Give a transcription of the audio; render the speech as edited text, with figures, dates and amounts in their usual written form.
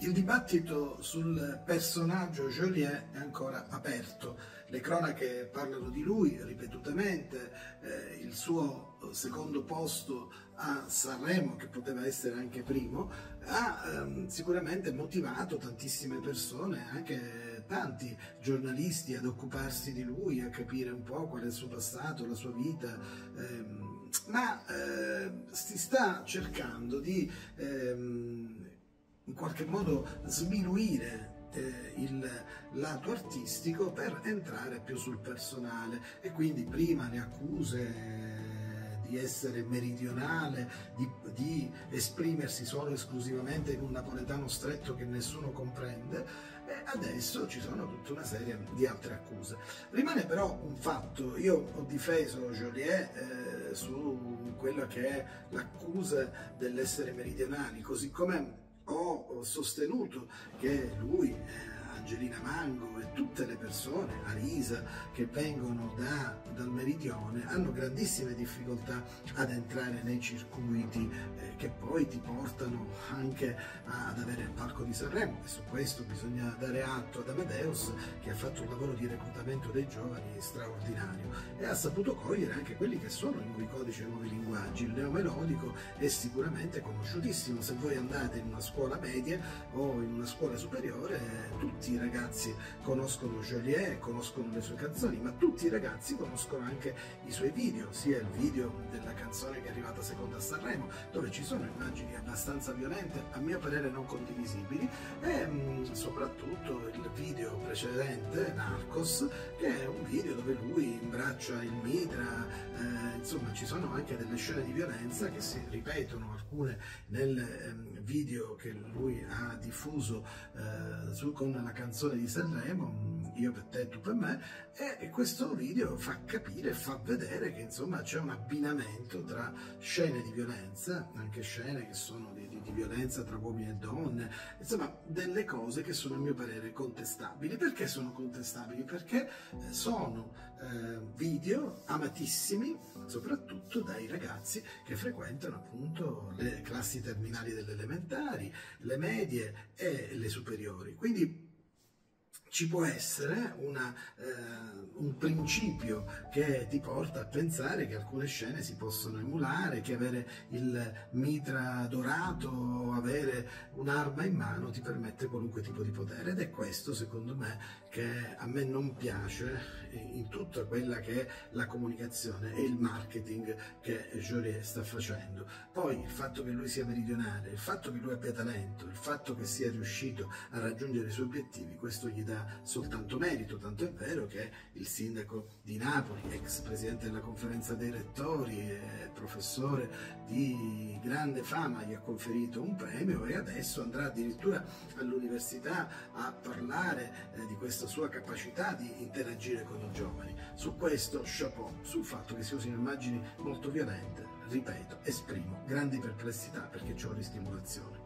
Il dibattito sul personaggio Joliet è ancora aperto. Le cronache parlano di lui ripetutamente, il suo secondo posto a Sanremo, che poteva essere anche primo, ha sicuramente motivato tantissime persone, anche tanti giornalisti, ad occuparsi di lui, a capire un po' qual è il suo passato, la sua vita, ma si sta cercando di in qualche modo sminuire il lato artistico per entrare più sul personale, e quindi prima le accuse di essere meridionale, di esprimersi solo esclusivamente in un napoletano stretto che nessuno comprende, e adesso ci sono tutta una serie di altre accuse. Rimane però un fatto: io ho difeso Joliet su quella che è l'accusa dell'essere meridionali, così come ho sostenuto che lui, Angelina Mango e tutte le persone, Arisa, che vengono dal meridione, hanno grandissime difficoltà ad entrare nei circuiti che poi ti portano anche ad avere il palco di Sanremo, e su questo bisogna dare atto ad Amadeus, che ha fatto un lavoro di reclutamento dei giovani straordinario e ha saputo cogliere anche quelli che sono i nuovi codici e i nuovi linguaggi. Il neomelodico è sicuramente conosciutissimo. Se voi andate in una scuola media o in una scuola superiore, tutti i ragazzi conoscono Joliet, conoscono le sue canzoni, ma tutti i ragazzi conoscono anche i suoi video, sia il video della canzone che è arrivata seconda a Sanremo, dove ci sono immagini abbastanza violente, a mio parere non condivisibili, e soprattutto il video precedente, Narcos, che è un video dove lui imbraccia il mitra, insomma ci sono anche delle scene di violenza che si ripetono, alcune nel video che lui ha diffuso con la canzone di Sanremo, Io per te, tu per me, e questo video fa capire, fa vedere che insomma c'è un abbinamento tra scene di violenza, anche scene che sono di violenza tra uomini e donne, insomma delle cose che sono a mio parere contestabili. Perché sono contestabili? Perché sono video amatissimi soprattutto dai ragazzi che frequentano appunto le classi terminali delle elementari, le medie e le superiori. Quindi ci può essere un principio che ti porta a pensare che alcune scene si possono emulare, che avere il mitra dorato, avere un'arma in mano ti permette qualunque tipo di potere, ed è questo secondo me che a me non piace in tutta quella che è la comunicazione e il marketing che Joliet sta facendo. Poi il fatto che lui sia meridionale, il fatto che lui abbia talento, il fatto che sia riuscito a raggiungere i suoi obiettivi, questo gli dà soltanto merito, tanto è vero che il sindaco di Napoli, ex presidente della conferenza dei rettori e professore di grande fama, gli ha conferito un premio, e adesso andrà addirittura all'università a parlare di questa sua capacità di interagire con i giovani. Su questo chapeau. Sul fatto che si usino immagini molto violente, ripeto, esprimo grandi perplessità, perché c'ho ristimolazione.